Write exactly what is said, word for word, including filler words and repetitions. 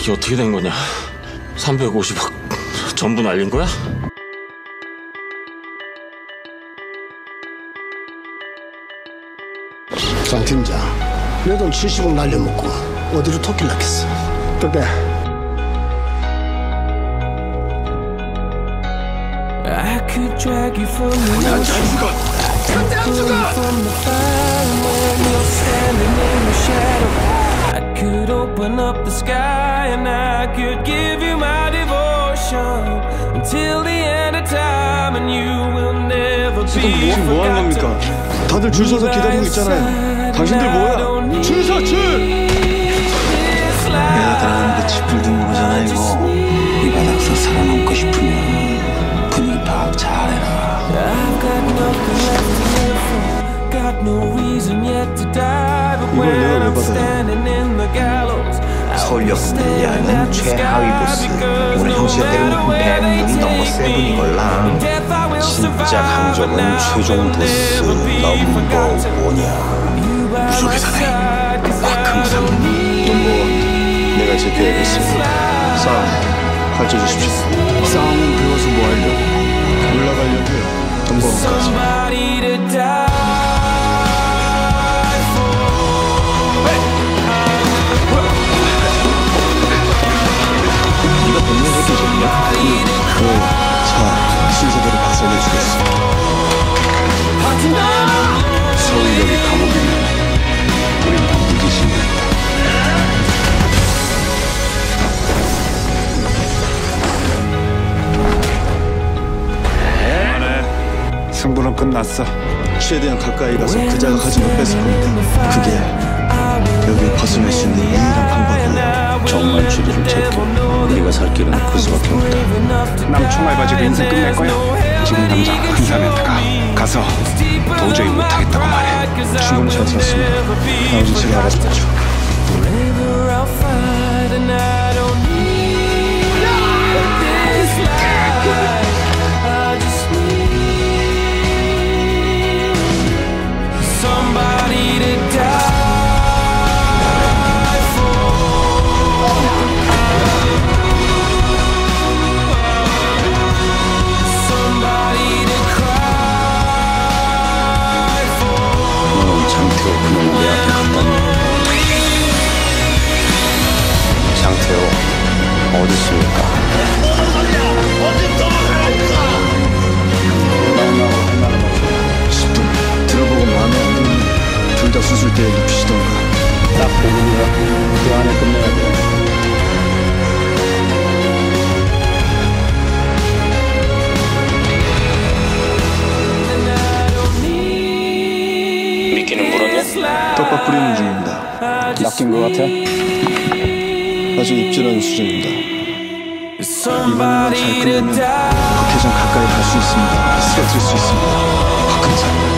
이게 어떻게 된 거냐? 삼백오십억 전부 날린 거야? 장 팀장, 내 돈 칠십억 날려먹고 어디로 토끼 났겠어? 또 빼. 장대 안 죽어! 장대 안 죽어! I could open up the sky and I could give you my devotion until the end of time and you will never be 지금 뭐 하는 겁니까? 다들 줄 서서 기다리고 있잖아요. 당신들 뭐야? 줄 서, 줄! 내가 들어가는 게 짓불든 거잖아 이거. 이 바닥에서 살아남고 싶으면 분위기 파악 잘해라. 이걸 내가 왜 받아요? 서울역 분리하는 최하위 보스. 오늘 형씨가 때려놓고 백 명이 넘버 세븐이걸랑. 진짜 강적은 최종 보스 넘버 원이야. 무속의 사나이 곽흥상. 넌뭐 내가 지켜야겠습니다. 싸움 가르쳐주십시오. 싸움은 배워서 뭐 하려고? 올라가려고요. 정보원까지. 네가 본인 새끼들이냐? 그, 자, 순서대로 박살내주겠어. 서울역이 감옥이면 우린 다 무기징역이다. 그만해. 승부는 끝났어. 최대한 가까이 가서 그자가 가진 걸 뺏을 겁니다. 그게 여길 벗어날 수 있는 유일한 방법이야. 정말 주리를 찾고 우리가 살 길은 그 수밖에 없다. 남 총알 가지고 인생 끝낼 거야? 지금 당장 한사한테 가. 가서 도저히 못하겠다고 말해. 충분히 잘 샀습니다. 나머지 제가 알아서 하죠. 장태호 그놈 내 앞에 갖다 놔. 장태호 어디 있습니까? 십 분 들어보고 마음에 안 들면 둘 다 수술대에 눕히시던가. 딱 보는가? 그 안에 끝내야 돼. 미끼는 물었냐? 떡밥 뿌리는 중입니다. 낚인 것 같아? 아직 입질하는 수준입니다. 이번에만 잘 끝내면 박회장 가까이 갈 수 있습니다. 쓰러뜨릴 수 있습니다. 박근사.